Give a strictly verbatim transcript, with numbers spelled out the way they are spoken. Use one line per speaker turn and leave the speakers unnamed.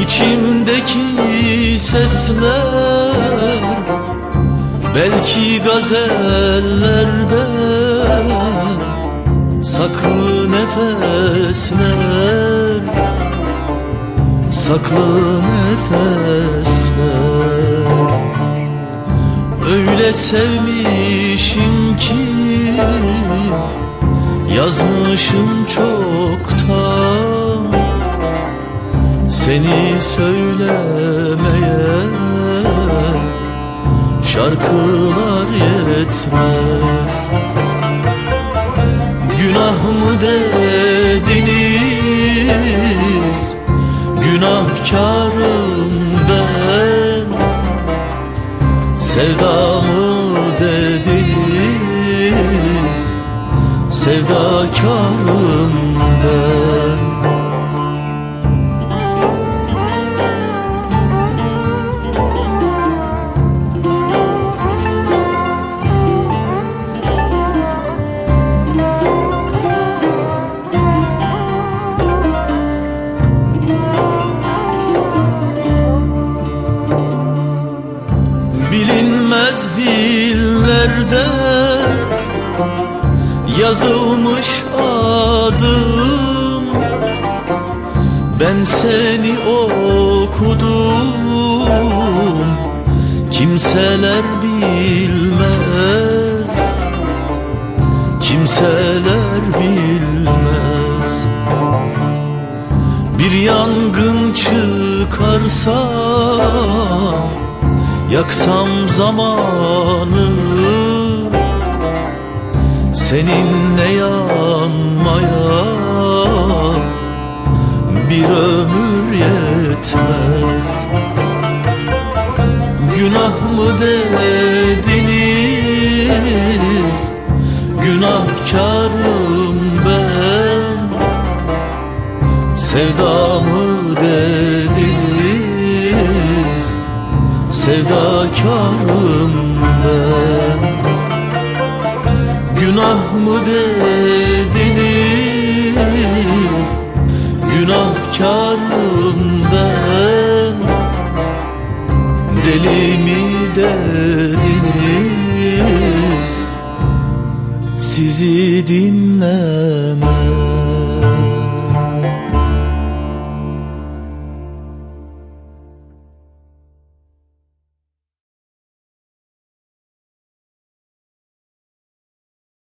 İçimdeki sesler belki gazellerde saklı nefesler, saklı nefesler. Öyle sevmişim ki yazmışım çoktan, seni söylemeye şarkılar yetmez. Günah mı dediniz, günahkarım ben. Sevda mı dediniz, sevdakarım ben. Bilinmez dillerde yazılmış adım, ben seni okudum, kimseler bilmez, kimseler bilmez. Bir yangın çıkarsa, yaksam zamanı, seninle yanmaya bir ömür yetmez. Günah mı dediniz, günahkarım ben. Sevda mı dediniz, sevdakarım ben. Günah mı dediniz, günahkarım ben. Deli mi dediniz, sizi dinlemem.